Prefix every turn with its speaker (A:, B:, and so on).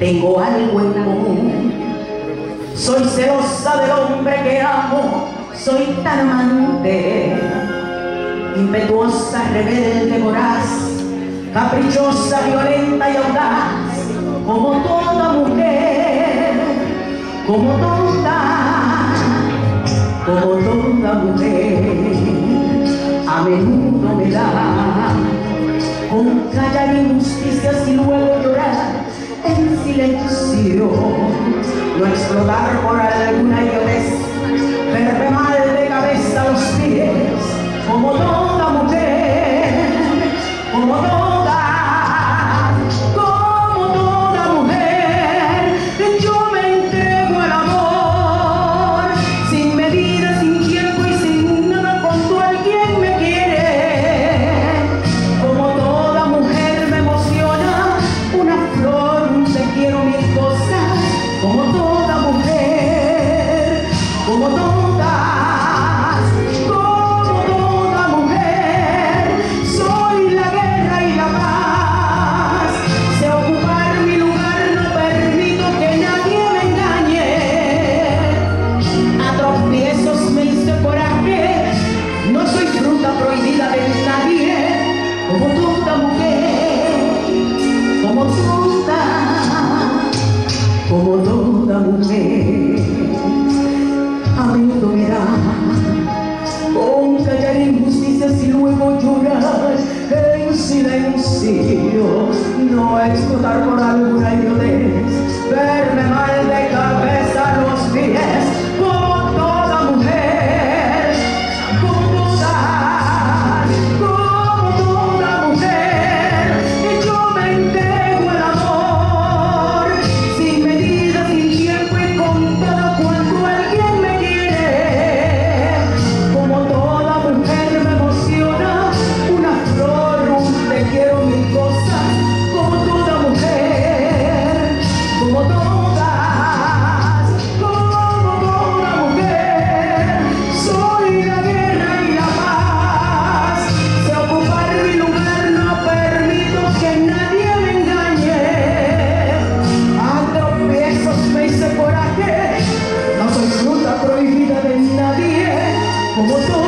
A: tengo algo en común. Soy celosa del hombre que amo, soy tan amante, impetuosa, rebelde, voraz, caprichosa, violenta y audaz, como toda mujer, como toda mujer. A menudo me da con callar injusticias y luego llorar en silencio, no explotar por alguna idiotez, verme mal de cabeza a los pies, como toda mujer, como toda mujer. Yo me entrego al amor, sin medida, sin tiempo y sin nada, cuando alguien me quiere. Como toda mujer me emociona una flor, un te quiero, mil cosas, como toda mujer, como toda mujer. Soy la guerra y la paz, sé ocupar mi lugar, no permito que nadie me engañe. A tropiezos me hice coraje, no soy fruta prohibida de nadie, como toda mujer, como toda mujer. A menudo me da con callar injusticias y luego llorar en silencio, no explotar por alguna idiotez, verme mal de cabeza a los pies, como toda mujer, como toda mujer. Y yo me entrego al amor, sin medida, sin tiempo y con todo cuando alguien me quiere. Como toda mujer me emociona una flor, un te quiero, mil cosas, como toda mujer, como toda mujer. Soy la guerra y la paz, sé ocupar mi lugar, no permito que nadie me engañe. A tropiezos me hice coraje, no soy fruta prohibida de nadie, como toda